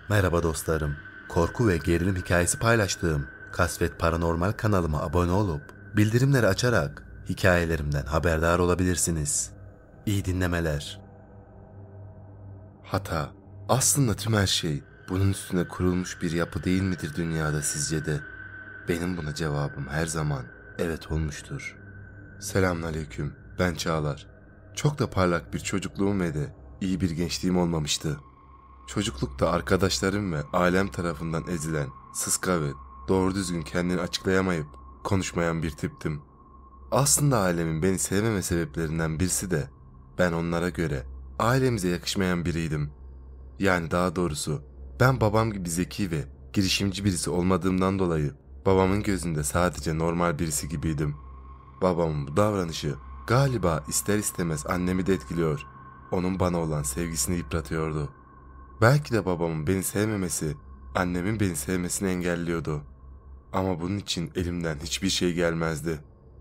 Merhaba dostlarım. Korku ve gerilim hikayesi paylaştığım Kasvet Paranormal kanalıma abone olup bildirimleri açarak hikayelerimden haberdar olabilirsiniz. İyi dinlemeler. Hata. Aslında tüm her şey bunun üstüne kurulmuş bir yapı değil midir dünyada sizce de? Benim buna cevabım her zaman evet olmuştur. Selamünaleyküm. Ben Çağlar. Çok da parlak bir çocukluğum ve de iyi bir gençliğim olmamıştı. Çocuklukta arkadaşlarım ve ailem tarafından ezilen, sıska ve doğru düzgün kendini açıklayamayıp konuşmayan bir tiptim. Aslında ailemin beni sevmeme sebeplerinden birisi de ben onlara göre ailemize yakışmayan biriydim. Yani daha doğrusu ben babam gibi zeki ve girişimci birisi olmadığımdan dolayı babamın gözünde sadece normal birisi gibiydim. Babamın bu davranışı galiba ister istemez annemi de etkiliyor, onun bana olan sevgisini yıpratıyordu. Belki de babamın beni sevmemesi annemin beni sevmesini engelliyordu. Ama bunun için elimden hiçbir şey gelmezdi.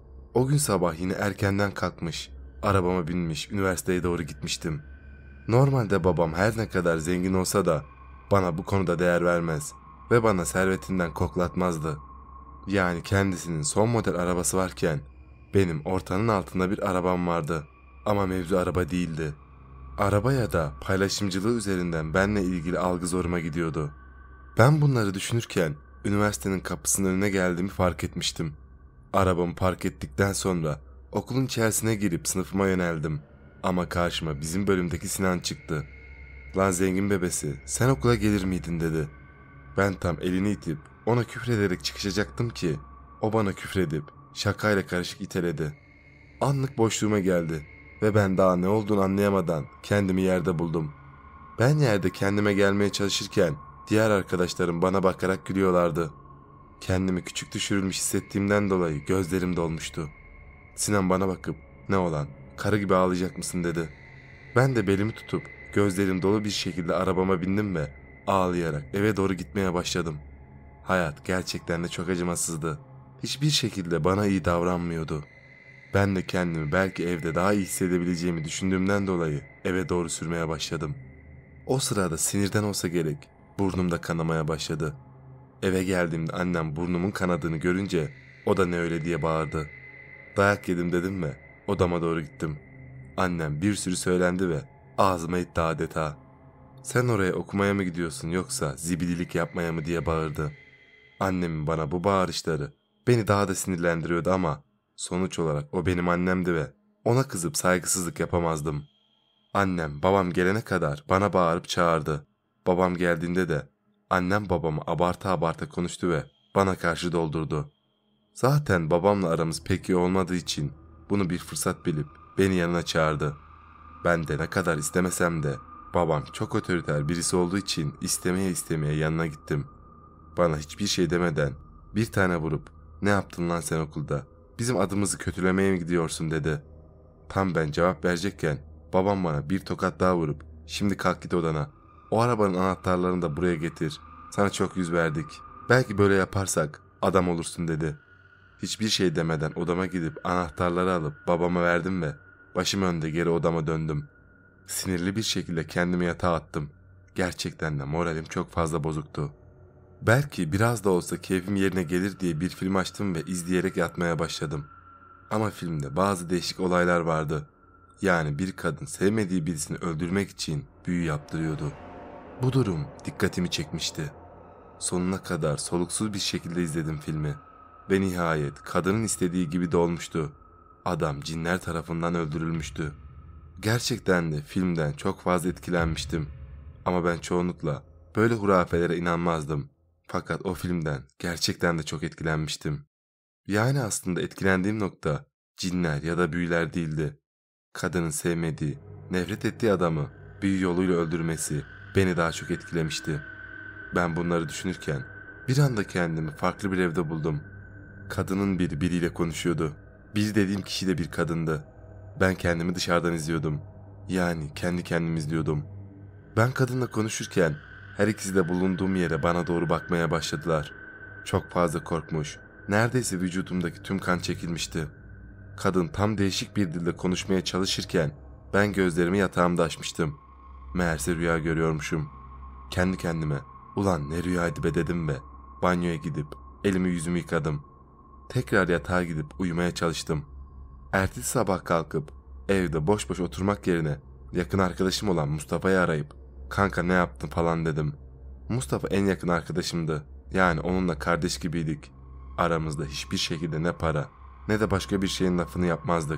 O gün sabah yine erkenden kalkmış, arabama binmiş üniversiteye doğru gitmiştim. Normalde babam her ne kadar zengin olsa da bana bu konuda değer vermez ve bana servetinden koklatmazdı. Yani kendisinin son model arabası varken benim ortanın altında bir arabam vardı ama mevzu araba değildi. Araba ya da paylaşımcılığı üzerinden benle ilgili algı zoruma gidiyordu. Ben bunları düşünürken üniversitenin kapısının önüne geldiğimi fark etmiştim. Arabamı park ettikten sonra okulun içerisine girip sınıfıma yöneldim. Ama karşıma bizim bölümdeki Sinan çıktı. "Lan zengin bebesi, sen okula gelir miydin?" dedi. Ben tam elini itip ona küfrederek çıkışacaktım ki o bana küfredip şakayla karışık iteledi. Anlık boşluğuma geldi ve ben daha ne olduğunu anlayamadan kendimi yerde buldum. Ben yerde kendime gelmeye çalışırken diğer arkadaşlarım bana bakarak gülüyorlardı. Kendimi küçük düşürülmüş hissettiğimden dolayı gözlerim dolmuştu. Sinan bana bakıp "Ne olan, karı gibi ağlayacak mısın?" dedi. Ben de belimi tutup gözlerim dolu bir şekilde arabama bindim ve ağlayarak eve doğru gitmeye başladım. Hayat gerçekten de çok acımasızdı. Hiçbir şekilde bana iyi davranmıyordu. Ben de kendimi belki evde daha iyi hissedebileceğimi düşündüğümden dolayı eve doğru sürmeye başladım. O sırada sinirden olsa gerek burnumda kanamaya başladı. Eve geldiğimde annem burnumun kanadığını görünce o da "Ne öyle?" diye bağırdı. Dayak yedim dedim mi odama doğru gittim. Annem bir sürü söylendi ve ağzıma etti adeta. "Sen oraya okumaya mı gidiyorsun yoksa zibidilik yapmaya mı?" diye bağırdı. Annemin bana bu bağırışları beni daha da sinirlendiriyordu ama sonuç olarak o benim annemdi ve ona kızıp saygısızlık yapamazdım. Annem babam gelene kadar bana bağırıp çağırdı. Babam geldiğinde de annem babamı abarta abarta konuştu ve bana karşı doldurdu. Zaten babamla aramız pek iyi olmadığı için bunu bir fırsat bilip beni yanına çağırdı. Ben de ne kadar istemesem de babam çok otoriter birisi olduğu için istemeye istemeye yanına gittim. Bana hiçbir şey demeden bir tane vurup "Ne yaptın lan sen okulda? Bizim adımızı kötülemeye mi gidiyorsun?" dedi. Tam ben cevap verecekken babam bana bir tokat daha vurup "Şimdi kalk git odana. O arabanın anahtarlarını da buraya getir. Sana çok yüz verdik. Belki böyle yaparsak adam olursun." dedi. Hiçbir şey demeden odama gidip anahtarları alıp babama verdim ve başım önde geri odama döndüm. Sinirli bir şekilde kendimi yatağa attım. Gerçekten de moralim çok fazla bozuktu. Belki biraz da olsa keyfim yerine gelir diye bir film açtım ve izleyerek yatmaya başladım. Ama filmde bazı değişik olaylar vardı. Yani bir kadın sevmediği birisini öldürmek için büyü yaptırıyordu. Bu durum dikkatimi çekmişti. Sonuna kadar soluksuz bir şekilde izledim filmi. Ve nihayet kadının istediği gibi de olmuştu. Adam cinler tarafından öldürülmüştü. Gerçekten de filmden çok fazla etkilenmiştim. Ama ben çoğunlukla böyle hurafelere inanmazdım. Fakat o filmden gerçekten de çok etkilenmiştim. Yani aslında etkilendiğim nokta cinler ya da büyüler değildi. Kadının sevmediği, nefret ettiği adamı büyü yoluyla öldürmesi beni daha çok etkilemişti. Ben bunları düşünürken bir anda kendimi farklı bir evde buldum. Kadının biriyle konuşuyordu. Biri dediğim kişi de bir kadındı. Ben kendimi dışarıdan izliyordum. Yani kendi kendimi izliyordum. Ben kadınla konuşurken her ikisi de bulunduğum yere bana doğru bakmaya başladılar. Çok fazla korkmuş. Neredeyse vücudumdaki tüm kan çekilmişti. Kadın tam değişik bir dilde konuşmaya çalışırken ben gözlerimi yatağımda açmıştım. Meğerse rüya görüyormuşum. Kendi kendime Ulan ne rüyaydı be dedim ve banyoya gidip elimi yüzümü yıkadım. Tekrar yatağa gidip uyumaya çalıştım. Ertesi sabah kalkıp evde boş boş oturmak yerine yakın arkadaşım olan Mustafa'yı arayıp kanka ne yaptın falan dedim. Mustafa en yakın arkadaşımdı. Yani onunla kardeş gibiydik. Aramızda hiçbir şekilde ne para ne de başka bir şeyin lafını yapmazdık.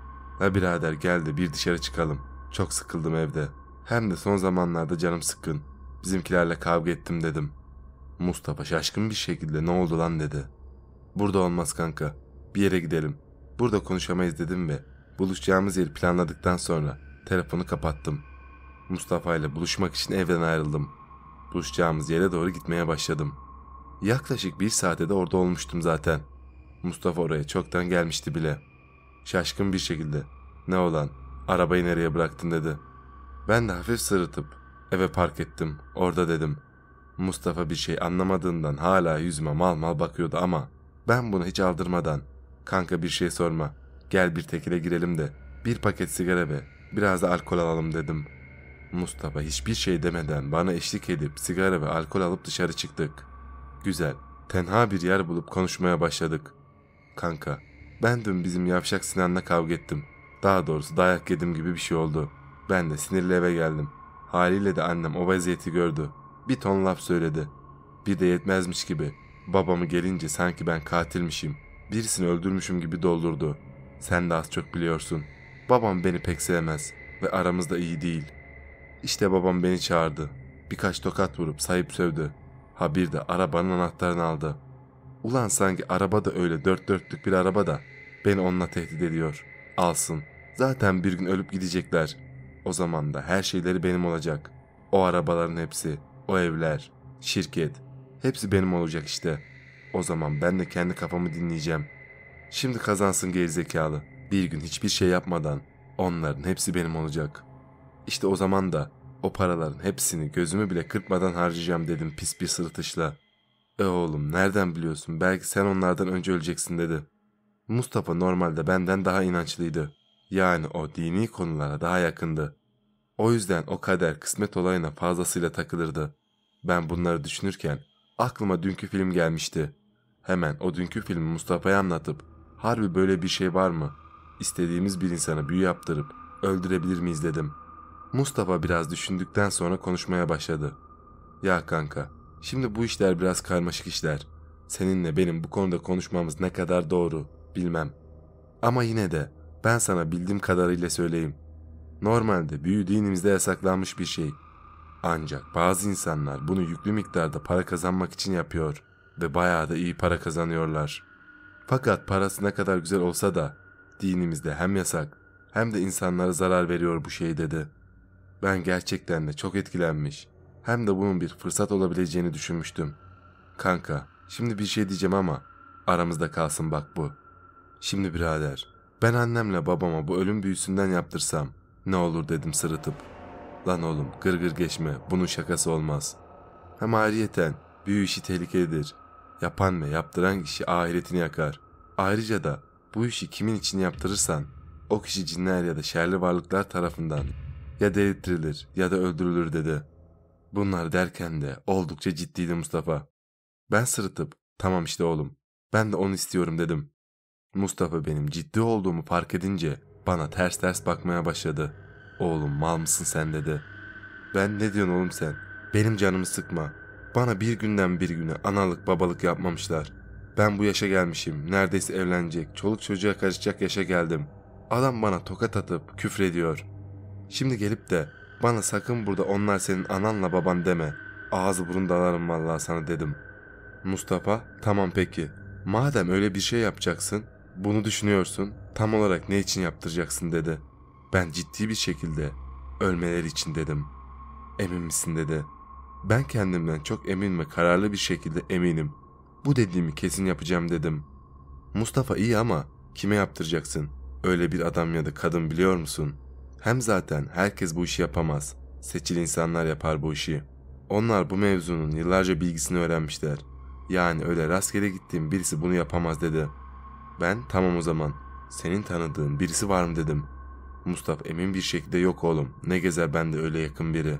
La birader gel de bir dışarı çıkalım. Çok sıkıldım evde. Hem de son zamanlarda canım sıkkın. Bizimkilerle kavga ettim dedim. Mustafa şaşkın bir şekilde ne oldu lan dedi. Burada olmaz kanka. Bir yere gidelim. Burada konuşamayız dedim ve buluşacağımız yeri planladıktan sonra telefonu kapattım. Mustafa ile buluşmak için evden ayrıldım. Buluşacağımız yere doğru gitmeye başladım. Yaklaşık 1 saate de orada olmuştum zaten. Mustafa oraya çoktan gelmişti bile. Şaşkın bir şekilde ne olan arabayı nereye bıraktın dedi. Ben de hafif sırıtıp eve park ettim orada dedim. Mustafa bir şey anlamadığından hala yüzüme mal mal bakıyordu ama ben bunu hiç aldırmadan kanka bir şey sorma gel bir tekile girelim de bir paket sigara ve biraz da alkol alalım dedim. Mustafa hiçbir şey demeden bana eşlik edip sigara ve alkol alıp dışarı çıktık. Güzel, tenha bir yer bulup konuşmaya başladık. Kanka, ben dün bizim yavşak Sinan'la kavga ettim. Daha doğrusu dayak yedim gibi bir şey oldu. Ben de sinirli eve geldim. Haliyle de annem o vaziyeti gördü. Bir ton laf söyledi. Bir de yetmezmiş gibi babamı gelince sanki ben katilmişim, birisini öldürmüşüm gibi doldurdu. Sen de az çok biliyorsun. Babam beni pek sevmez ve aramızda iyi değil. İşte babam beni çağırdı. Birkaç tokat vurup sayıp sövdü. Ha bir de arabanın anahtarını aldı. Ulan sanki araba da öyle dört dörtlük bir araba da beni onunla tehdit ediyor. Alsın. Zaten bir gün ölüp gidecekler. O zaman da her şeyleri benim olacak. O arabaların hepsi, o evler, şirket, hepsi benim olacak işte. O zaman ben de kendi kafamı dinleyeceğim. Şimdi kazansın gerizekalı. Bir gün hiçbir şey yapmadan onların hepsi benim olacak. İşte o zaman da o paraların hepsini gözümü bile kırpmadan harcayacağım dedim pis bir sırıtışla. Oğlum nereden biliyorsun, belki sen onlardan önce öleceksin dedi. Mustafa normalde benden daha inançlıydı. Yani o dini konulara daha yakındı. O yüzden o kader kısmet olayına fazlasıyla takılırdı. Ben bunları düşünürken aklıma dünkü film gelmişti. Hemen o dünkü filmi Mustafa'ya anlatıp harbi böyle bir şey var mı? İstediğimiz bir insana büyü yaptırıp öldürebilir miyiz dedim. Mustafa biraz düşündükten sonra konuşmaya başladı. Ya kanka, şimdi bu işler biraz karmaşık işler. Seninle benim bu konuda konuşmamız ne kadar doğru bilmem. Ama yine de ben sana bildiğim kadarıyla söyleyeyim. Normalde büyü dinimizde yasaklanmış bir şey. Ancak bazı insanlar bunu yüklü miktarda para kazanmak için yapıyor ve bayağı da iyi para kazanıyorlar. Fakat parası ne kadar güzel olsa da dinimizde hem yasak hem de insanlara zarar veriyor bu şey dedi. Ben gerçekten de çok etkilenmiş, hem de bunun bir fırsat olabileceğini düşünmüştüm. Kanka, şimdi bir şey diyeceğim ama aramızda kalsın bak bu. Şimdi birader, ben annemle babama bu ölüm büyüsünden yaptırsam ne olur dedim sırıtıp. Lan oğlum gırgır geçme, bunun şakası olmaz. Hem ayrıyeten büyü işi tehlikelidir. Yapan ve yaptıran kişi ahiretini yakar. Ayrıca da bu işi kimin için yaptırırsan o kişi cinler ya da şerli varlıklar tarafından ya delirtilir ya da öldürülür dedi. Bunlar derken de oldukça ciddiydi Mustafa. Ben sırıtıp tamam işte oğlum, ben de onu istiyorum dedim. Mustafa benim ciddi olduğumu fark edince bana ters ters bakmaya başladı. Oğlum mal mısın sen dedi. Ben ne diyorsun oğlum sen? Benim canımı sıkma. Bana bir günden bir güne analık babalık yapmamışlar. Ben bu yaşa gelmişim. Neredeyse evlenecek, çoluk çocuğa karışacak yaşa geldim. Adam bana tokat atıp küfrediyor. Şimdi gelip de bana sakın burada onlar senin ananla baban deme. Ağzı burun dalarım vallahi sana dedim. Mustafa tamam peki. Madem öyle bir şey yapacaksın, bunu düşünüyorsun, tam olarak ne için yaptıracaksın dedi. Ben ciddi bir şekilde ölmeleri için dedim. Emin misin dedi. Ben kendimden çok emin ve kararlı bir şekilde eminim. Bu dediğimi kesin yapacağım dedim. Mustafa iyi ama kime yaptıracaksın? Öyle bir adam ya da kadın biliyor musun? Hem zaten herkes bu işi yapamaz. Seçili insanlar yapar bu işi. Onlar bu mevzunun yıllarca bilgisini öğrenmişler. Yani öyle rastgele gittiğim birisi bunu yapamaz dedi. Ben tamam o zaman. Senin tanıdığın birisi var mı dedim. Mustafa emin bir şekilde yok oğlum. Ne gezer bende öyle yakın biri.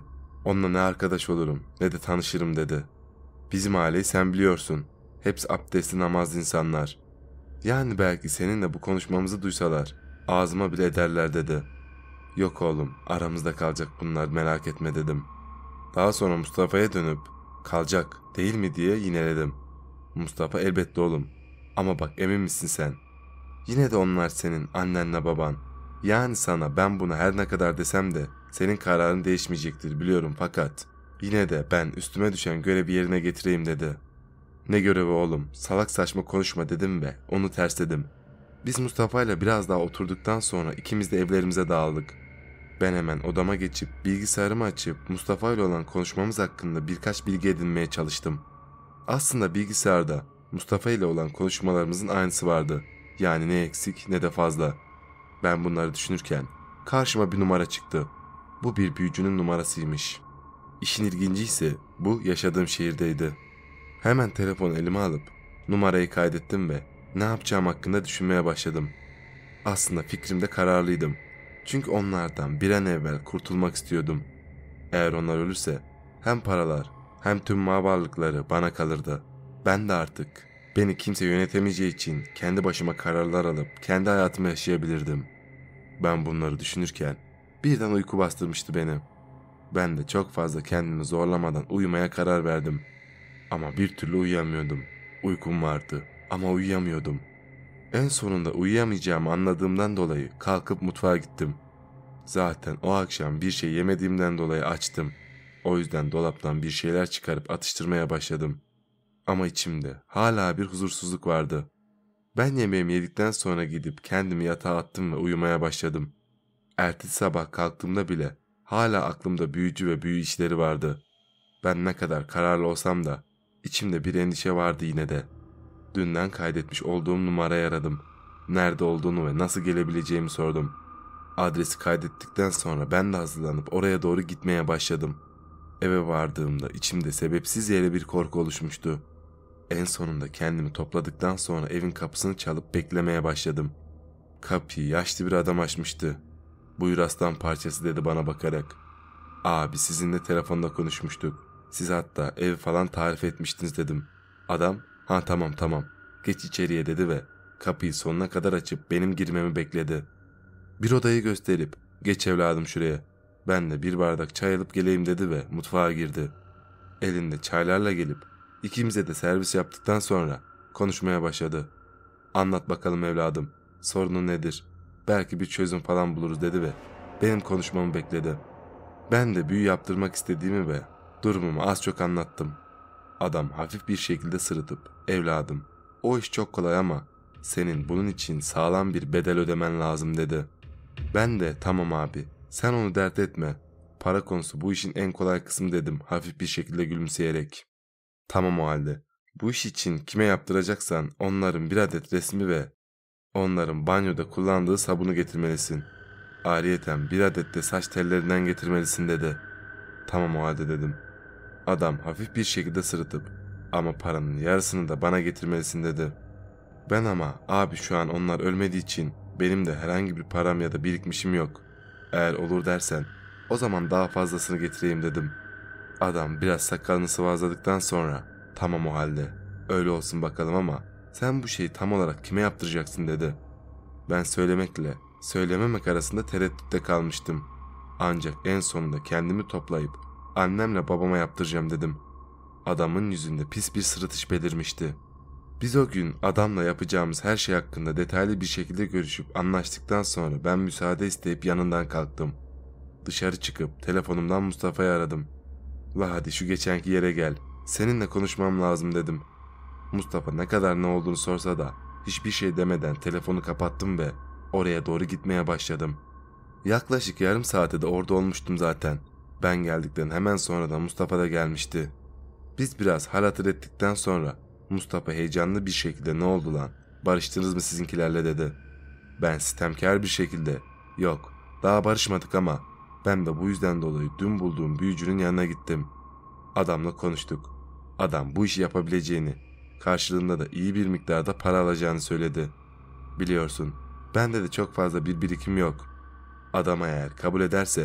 Onunla ne arkadaş olurum ne de tanışırım dedi. Bizim aileyi sen biliyorsun. Hepsi abdestli namazlı insanlar. Yani belki seninle bu konuşmamızı duysalar ağzıma bile ederler dedi. Yok oğlum, aramızda kalacak bunlar, merak etme dedim. Daha sonra Mustafa'ya dönüp kalacak değil mi diye yineledim. Mustafa elbette oğlum, ama bak emin misin sen? Yine de onlar senin annenle baban. Yani sana ben bunu her ne kadar desem de senin kararın değişmeyecektir biliyorum, fakat yine de ben üstüme düşen görevi yerine getireyim dedi. Ne görevi oğlum, salak saçma konuşma dedim ve onu tersledim. Biz Mustafa ile biraz daha oturduktan sonra ikimiz de evlerimize dağıldık. Ben hemen odama geçip bilgisayarımı açıp Mustafa ile olan konuşmamız hakkında birkaç bilgi edinmeye çalıştım. Aslında bilgisayarda Mustafa ile olan konuşmalarımızın aynısı vardı. Yani ne eksik ne de fazla. Ben bunları düşünürken karşıma bir numara çıktı. Bu bir büyücünün numarasıymış. İşin ilginci ise bu yaşadığım şehirdeydi. Hemen telefonu elime alıp numarayı kaydettim ve ne yapacağım hakkında düşünmeye başladım. Aslında fikrimde kararlıydım. Çünkü onlardan bir an evvel kurtulmak istiyordum. Eğer onlar ölürse hem paralar hem tüm mal varlıkları bana kalırdı. Ben de artık beni kimse yönetemeyeceği için kendi başıma kararlar alıp kendi hayatımı yaşayabilirdim. Ben bunları düşünürken birden uyku bastırmıştı beni. Ben de çok fazla kendimi zorlamadan uyumaya karar verdim. Ama bir türlü uyuyamıyordum. Uykum vardı ama uyuyamıyordum. En sonunda uyuyamayacağımı anladığımdan dolayı kalkıp mutfağa gittim. Zaten o akşam bir şey yemediğimden dolayı açtım. O yüzden dolaptan bir şeyler çıkarıp atıştırmaya başladım. Ama içimde hala bir huzursuzluk vardı. Ben yemeğimi yedikten sonra gidip kendimi yatağa attım ve uyumaya başladım. Ertesi sabah kalktığımda bile hala aklımda büyücü ve büyü işleri vardı. Ben ne kadar kararlı olsam da içimde bir endişe vardı yine de. Dünden kaydetmiş olduğum numarayı aradım. Nerede olduğunu ve nasıl gelebileceğimi sordum. Adresi kaydettikten sonra ben de hazırlanıp oraya doğru gitmeye başladım. Eve vardığımda içimde sebepsiz yere bir korku oluşmuştu. En sonunda kendimi topladıktan sonra evin kapısını çalıp beklemeye başladım. Kapıyı yaşlı bir adam açmıştı. "Buyur aslan parçası" dedi bana bakarak. "Abi sizinle telefonda konuşmuştuk. Siz hatta ev falan tarif etmiştiniz" dedim. Adam "Ha tamam geç içeriye" dedi ve kapıyı sonuna kadar açıp benim girmemi bekledi. Bir odayı gösterip "Geç evladım şuraya. Ben de bir bardak çay alıp geleyim" dedi ve mutfağa girdi. Elinde çaylarla gelip ikimize de servis yaptıktan sonra konuşmaya başladı. "Anlat bakalım evladım. Sorunun nedir? Belki bir çözüm falan buluruz" dedi ve benim konuşmamı bekledi. Ben de büyü yaptırmak istediğimi ve durumumu az çok anlattım. Adam hafif bir şekilde sırıtıp "Evladım, o iş çok kolay ama senin bunun için sağlam bir bedel ödemen lazım" dedi. Ben de "Tamam abi, sen onu dert etme. Para konusu bu işin en kolay kısmı" dedim hafif bir şekilde gülümseyerek. "Tamam o halde. Bu iş için kime yaptıracaksan onların bir adet resmi ve onların banyoda kullandığı sabunu getirmelisin. Ayrıyeten bir adet de saç tellerinden getirmelisin" dedi. "Tamam o halde" dedim. Adam hafif bir şekilde sırıtıp "Ama paranın yarısını da bana getirmelisin" dedi. Ben "Ama abi şu an onlar ölmediği için benim de herhangi bir param ya da birikmişim yok. Eğer olur dersen o zaman daha fazlasını getireyim" dedim. Adam biraz sakalını sıvazladıktan sonra "Tamam o halde. Öyle olsun bakalım ama sen bu şeyi tam olarak kime yaptıracaksın" dedi. Ben söylemekle söylememek arasında tereddütte kalmıştım. Ancak en sonunda kendimi toplayıp annemle babama yaptıracağım dedim. Adamın yüzünde pis bir sırıtış belirmişti. Biz o gün adamla yapacağımız her şey hakkında detaylı bir şekilde görüşüp anlaştıktan sonra ben müsaade isteyip yanından kalktım. Dışarı çıkıp telefonumdan Mustafa'yı aradım. "La hadi şu geçenki yere gel. Seninle konuşmam lazım" dedim. Mustafa ne kadar ne olduğunu sorsa da hiçbir şey demeden telefonu kapattım ve oraya doğru gitmeye başladım. Yaklaşık yarım saate de orada olmuştum zaten. Ben geldikten hemen sonra da Mustafa da gelmişti. Biz biraz hal hatır ettikten sonra Mustafa heyecanlı bir şekilde "Ne oldu lan? Barıştınız mı sizinkilerle?" dedi. Ben sitemkar bir şekilde "Yok, daha barışmadık ama ben de bu yüzden dolayı dün bulduğum büyücünün yanına gittim. Adamla konuştuk. Adam bu işi yapabileceğini, karşılığında da iyi bir miktarda para alacağını söyledi. Biliyorsun, bende de çok fazla bir birikim yok. Adam eğer kabul ederse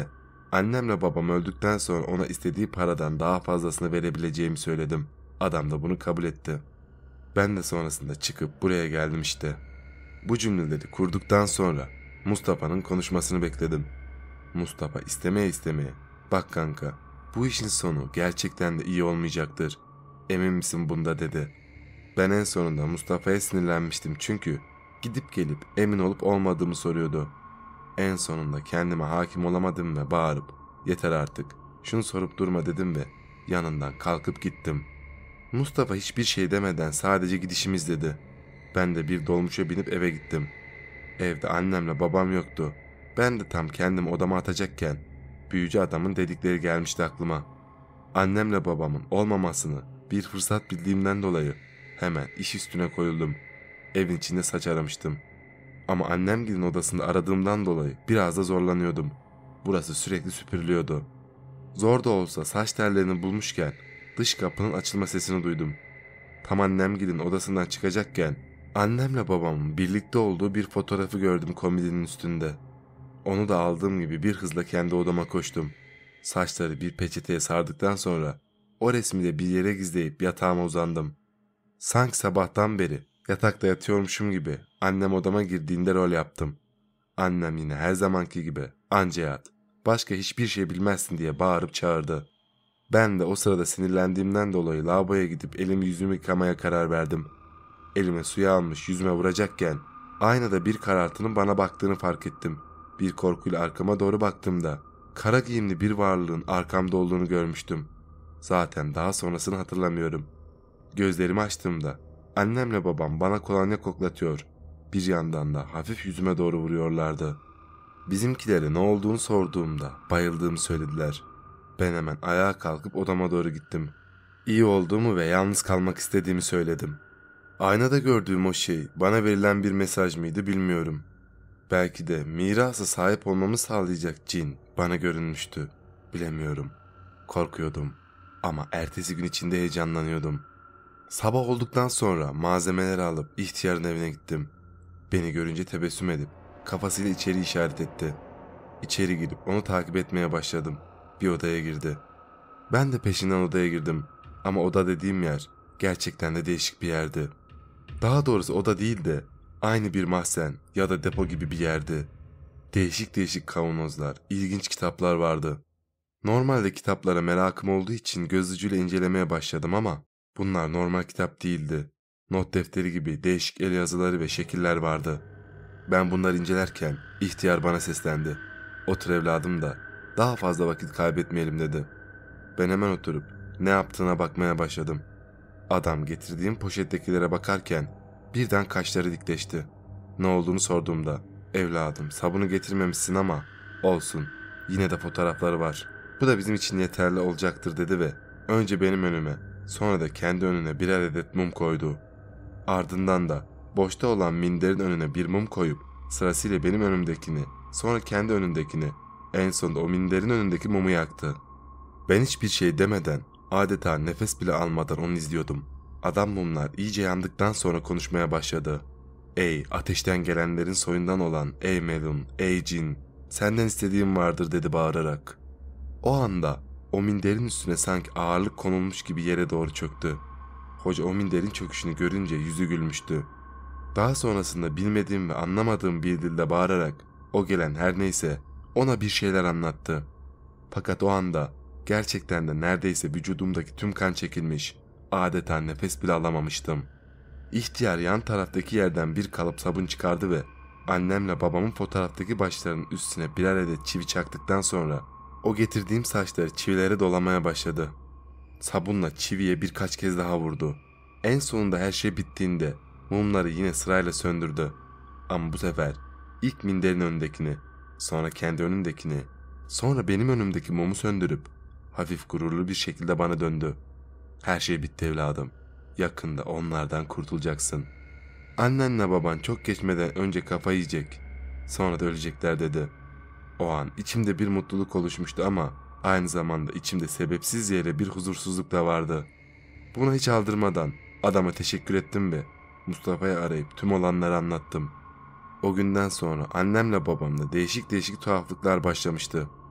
Annemle babam öldükten sonra ona istediği paradan daha fazlasını verebileceğimi söyledim. Adam da bunu kabul etti. Ben de sonrasında çıkıp buraya geldim işte. Bu cümleleri kurduktan sonra Mustafa'nın konuşmasını bekledim. Mustafa istemeye "Bak kanka, bu işin sonu gerçekten de iyi olmayacaktır. Emin misin bunda?" dedi. Ben en sonunda Mustafa'ya sinirlenmiştim çünkü gidip gelip emin olup olmadığımı soruyordu. En sonunda kendime hakim olamadım ve bağırıp "Yeter artık, şunu sorup durma" dedim ve yanından kalkıp gittim. Mustafa hiçbir şey demeden sadece gidişimi izledi. Ben de bir dolmuşa binip eve gittim. Evde annemle babam yoktu. Ben de tam kendimi odama atacakken büyücü adamın dedikleri gelmişti aklıma. Annemle babamın olmamasını bir fırsat bildiğimden dolayı hemen iş üstüne koyuldum. Evin içinde saç aramıştım. Ama annemgilin odasında aradığımdan dolayı biraz da zorlanıyordum. Burası sürekli süpürülüyordu. Zor da olsa saç tellerini bulmuşken dış kapının açılma sesini duydum. Tam annemgilin odasından çıkacakken annemle babamın birlikte olduğu bir fotoğrafı gördüm komodinin üstünde. Onu da aldığım gibi bir hızla kendi odama koştum. Saçları bir peçeteye sardıktan sonra o resmi de bir yere gizleyip yatağıma uzandım. Sanki sabahtan beri yatakta yatıyormuşum gibi annem odama girdiğinde rol yaptım. Annem yine her zamanki gibi "Anca yat, başka hiçbir şey bilmezsin" diye bağırıp çağırdı. Ben de o sırada sinirlendiğimden dolayı lavaboya gidip elimi yüzümü yıkamaya karar verdim. Elime suyu almış yüzüme vuracakken aynada bir karartının bana baktığını fark ettim. Bir korkuyla arkama doğru baktığımda kara giyimli bir varlığın arkamda olduğunu görmüştüm. Zaten daha sonrasını hatırlamıyorum. Gözlerimi açtığımda annemle babam bana kolonya koklatıyor. Bir yandan da hafif yüzüme doğru vuruyorlardı. Bizimkilere ne olduğunu sorduğumda bayıldığımı söylediler. Ben hemen ayağa kalkıp odama doğru gittim. İyi olduğumu ve yalnız kalmak istediğimi söyledim. Aynada gördüğüm o şey bana verilen bir mesaj mıydı bilmiyorum. Belki de mirasa sahip olmamı sağlayacak cin bana görünmüştü. Bilemiyorum. Korkuyordum ama ertesi gün içinde heyecanlanıyordum. Sabah olduktan sonra malzemeleri alıp ihtiyarın evine gittim. Beni görünce tebessüm edip kafasıyla içeri işaret etti. İçeri girip onu takip etmeye başladım. Bir odaya girdi. Ben de peşinden odaya girdim. Ama oda dediğim yer gerçekten de değişik bir yerdi. Daha doğrusu oda değil de aynı bir mahzen ya da depo gibi bir yerdi. Değişik değişik kavanozlar, ilginç kitaplar vardı. Normalde kitaplara merakım olduğu için göz ucuyla incelemeye başladım ama bunlar normal kitap değildi. Not defteri gibi değişik el yazıları ve şekiller vardı. Ben bunları incelerken ihtiyar bana seslendi. "Otur evladım da daha fazla vakit kaybetmeyelim" dedi. Ben hemen oturup ne yaptığına bakmaya başladım. Adam getirdiğim poşettekilere bakarken birden kaşları dikleşti. Ne olduğunu sorduğumda "Evladım, sabunu getirmemişsin ama olsun, yine de fotoğrafları var. Bu da bizim için yeterli olacaktır" dedi ve önce benim önüme sonra da kendi önüne birer adet mum koydu. Ardından da boşta olan minderin önüne bir mum koyup sırasıyla benim önümdekini, sonra kendi önündekini, en sonunda o minderin önündeki mumu yaktı. Ben hiçbir şey demeden, adeta nefes bile almadan onu izliyordum. Adam mumlar iyice yandıktan sonra konuşmaya başladı. "Ey ateşten gelenlerin soyundan olan ey melun, ey cin, senden istediğim vardır" dedi bağırarak. O anda o minderin üstüne sanki ağırlık konulmuş gibi yere doğru çöktü. Hoca o minderin çöküşünü görünce yüzü gülmüştü. Daha sonrasında bilmediğim ve anlamadığım bir dilde bağırarak o gelen her neyse ona bir şeyler anlattı. Fakat o anda gerçekten de neredeyse vücudumdaki tüm kan çekilmiş, adeta nefes bile alamamıştım. İhtiyar yan taraftaki yerden bir kalıp sabun çıkardı ve annemle babamın fotoğraftaki başlarının üstüne birer adet çivi çaktıktan sonra o getirdiğim saçları çivilere dolamaya başladı. Sabunla çiviye birkaç kez daha vurdu. En sonunda her şey bittiğinde mumları yine sırayla söndürdü. Ama bu sefer ilk minderin önündekini, sonra kendi önündekini, sonra benim önümdeki mumu söndürüp hafif gururlu bir şekilde bana döndü. "Her şey bitti evladım. Yakında onlardan kurtulacaksın. Annenle baban çok geçmeden önce kafayı yiyecek. Sonra da ölecekler" dedi. O an içimde bir mutluluk oluşmuştu ama aynı zamanda içimde sebepsiz yere bir huzursuzluk da vardı. Buna hiç aldırmadan adama teşekkür ettim ve Mustafa'yı arayıp tüm olanları anlattım. O günden sonra annemle babamda değişik değişik tuhaflıklar başlamıştı.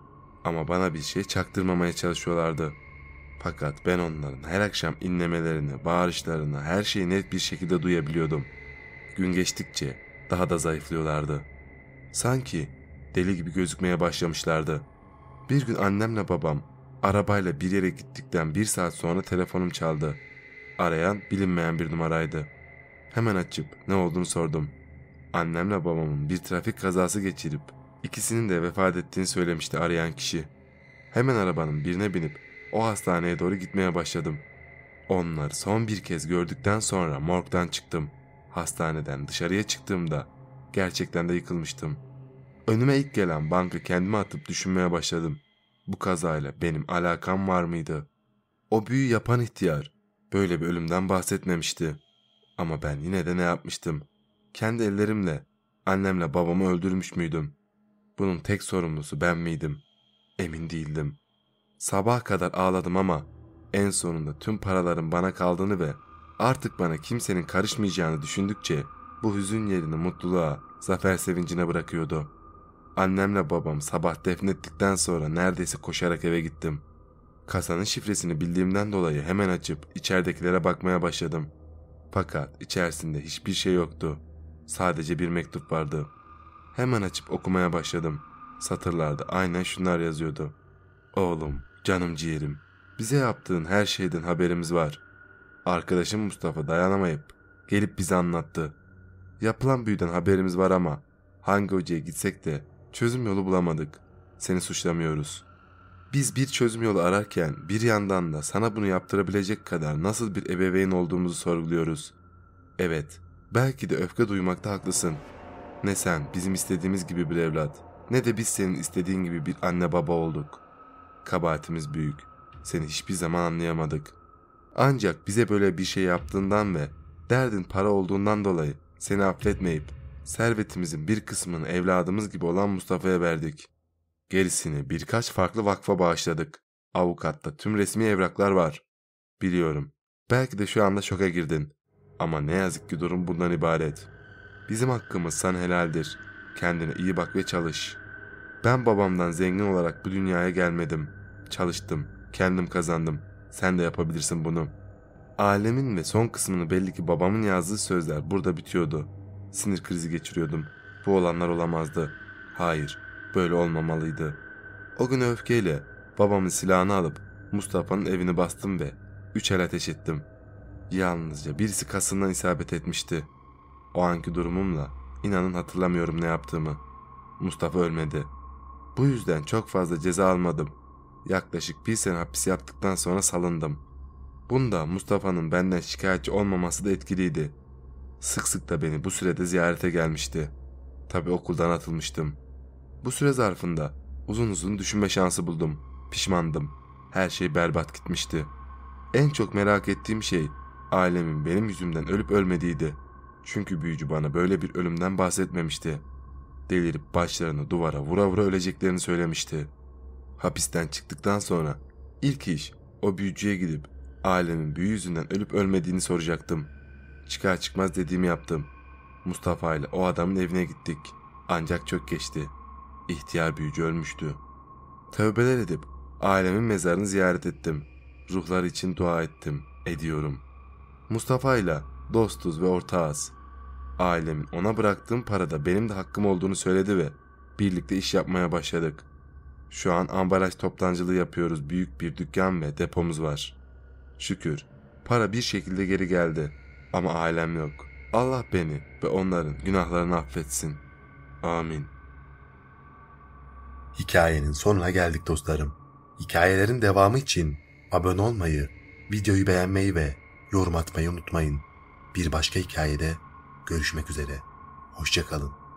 Ama bana bir şey çaktırmamaya çalışıyorlardı. Fakat ben onların her akşam inlemelerini, bağırışlarını, her şeyi net bir şekilde duyabiliyordum. Gün geçtikçe daha da zayıflıyorlardı. Sanki deli gibi gözükmeye başlamışlardı. Bir gün annemle babam arabayla bir yere gittikten 1 saat sonra telefonum çaldı. Arayan bilinmeyen bir numaraydı. Hemen açıp ne olduğunu sordum. Annemle babamın bir trafik kazası geçirip ikisinin de vefat ettiğini söylemişti arayan kişi. Hemen arabanın birine binip o hastaneye doğru gitmeye başladım. Onları son bir kez gördükten sonra morgdan çıktım. Hastaneden dışarıya çıktığımda gerçekten de yıkılmıştım. Önüme ilk gelen banka kendime atıp düşünmeye başladım. Bu kazayla benim alakam var mıydı? O büyü yapan ihtiyar böyle bir ölümden bahsetmemişti. Ama ben yine de ne yapmıştım? Kendi ellerimle annemle babamı öldürmüş müydüm? Bunun tek sorumlusu ben miydim? Emin değildim. Sabaha kadar ağladım ama en sonunda tüm paraların bana kaldığını ve artık bana kimsenin karışmayacağını düşündükçe bu hüzün yerini mutluluğa, zafer sevincine bırakıyordu. Annemle babam sabah defnettikten sonra neredeyse koşarak eve gittim. Kasanın şifresini bildiğimden dolayı hemen açıp içeridekilere bakmaya başladım. Fakat içerisinde hiçbir şey yoktu. Sadece bir mektup vardı. Hemen açıp okumaya başladım. Satırlarda aynen şunlar yazıyordu. Oğlum, canım ciğerim, bize yaptığın her şeyden haberimiz var. Arkadaşım Mustafa dayanamayıp gelip bize anlattı. Yapılan büyüden haberimiz var ama hangi hocaya gitsek de çözüm yolu bulamadık. Seni suçlamıyoruz. Biz bir çözüm yolu ararken bir yandan da sana bunu yaptırabilecek kadar nasıl bir ebeveyn olduğumuzu sorguluyoruz. Evet, belki de öfke duymakta haklısın. Ne sen bizim istediğimiz gibi bir evlat, ne de biz senin istediğin gibi bir anne baba olduk. Kabahatimiz büyük. Seni hiçbir zaman anlayamadık. Ancak bize böyle bir şey yaptığından ve derdin para olduğundan dolayı seni affetmeyip servetimizin bir kısmını evladımız gibi olan Mustafa'ya verdik. Gerisini birkaç farklı vakfa bağışladık. Avukatta tüm resmi evraklar var. Biliyorum. Belki de şu anda şoka girdin. Ama ne yazık ki durum bundan ibaret. Bizim hakkımız sana helaldir. Kendine iyi bak ve çalış. Ben babamdan zengin olarak bu dünyaya gelmedim. Çalıştım. Kendim kazandım. Sen de yapabilirsin bunu. Alemin ve son kısmını belli ki babamın yazdığı sözler burada bitiyordu. Sinir krizi geçiriyordum. Bu olanlar olamazdı. Hayır, böyle olmamalıydı. O gün öfkeyle babamın silahını alıp Mustafa'nın evini bastım ve 3 el ateş ettim. Yalnızca birisi kasından isabet etmişti. O anki durumumla inanın hatırlamıyorum ne yaptığımı. Mustafa ölmedi. Bu yüzden çok fazla ceza almadım. Yaklaşık 1 sene hapis yattıktan sonra salındım. Bunda Mustafa'nın benden şikayetçi olmaması da etkiliydi. Sık sık da beni bu sürede ziyarete gelmişti. Tabii okuldan atılmıştım. Bu süre zarfında uzun uzun düşünme şansı buldum. Pişmandım. Her şey berbat gitmişti. En çok merak ettiğim şey ailemin benim yüzümden ölüp ölmediğiydi. Çünkü büyücü bana böyle bir ölümden bahsetmemişti. Delirip başlarını duvara vura vura öleceklerini söylemişti. Hapisten çıktıktan sonra ilk iş o büyücüye gidip ailemin büyü yüzünden ölüp ölmediğini soracaktım. Çıkar çıkmaz dediğimi yaptım. Mustafa ile o adamın evine gittik. Ancak çok geçti. İhtiyar büyücü ölmüştü. Tövbeler edip ailemin mezarını ziyaret ettim. Ruhlar için dua ettim, ediyorum. Mustafa ile dostuz ve ortağız. Ailemin ona bıraktığım parada benim de hakkım olduğunu söyledi ve birlikte iş yapmaya başladık. Şu an ambalaj toptancılığı yapıyoruz, büyük bir dükkan ve depomuz var. Şükür, para bir şekilde geri geldi ama ailem yok. Allah beni ve onların günahlarını affetsin. Amin. Hikayenin sonuna geldik dostlarım. Hikayelerin devamı için abone olmayı, videoyu beğenmeyi ve yorum atmayı unutmayın. Bir başka hikayede görüşmek üzere. Hoşça kalın.